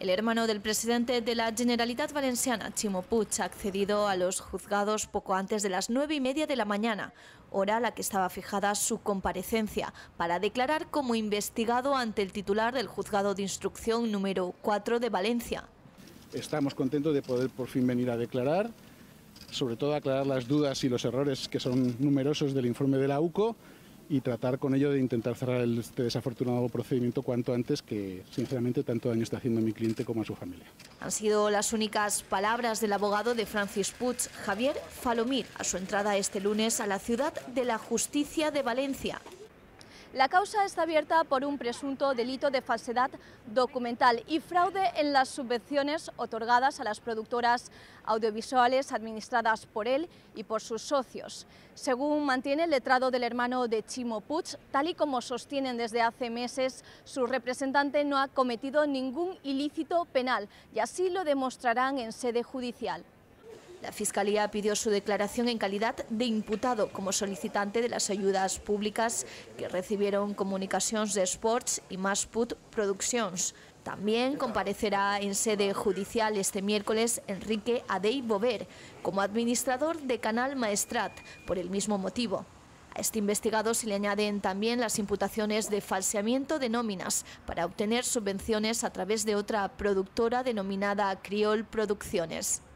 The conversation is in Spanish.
El hermano del presidente de la Generalitat Valenciana, Ximo Puig, ha accedido a los juzgados poco antes de las 9:30 de la mañana, hora a la que estaba fijada su comparecencia, para declarar como investigado ante el titular del Juzgado de Instrucción número 4 de Valencia. Estamos contentos de poder por fin venir a declarar, sobre todo aclarar las dudas y los errores que son numerosos del informe de la UCO y tratar con ello de intentar cerrar este desafortunado procedimiento cuanto antes, que sinceramente tanto daño está haciendo a mi cliente como a su familia. Han sido las únicas palabras del abogado de Francis Puig, Javier Falomir, a su entrada este lunes a la Ciudad de la Justicia de Valencia. La causa está abierta por un presunto delito de falsedad documental y fraude en las subvenciones otorgadas a las productoras audiovisuales administradas por él y por sus socios. Según mantiene el letrado del hermano de Ximo Puig, tal y como sostienen desde hace meses, su representante no ha cometido ningún ilícito penal y así lo demostrarán en sede judicial. La Fiscalía pidió su declaración en calidad de imputado como solicitante de las ayudas públicas que recibieron Comunicacions d'Esports y Massput Produccions. También comparecerá en sede judicial este miércoles Enrique Adey Bover como administrador de Canal Maestrat, por el mismo motivo. A este investigado se le añaden también las imputaciones de falseamiento de nóminas para obtener subvenciones a través de otra productora denominada Criol Producciones.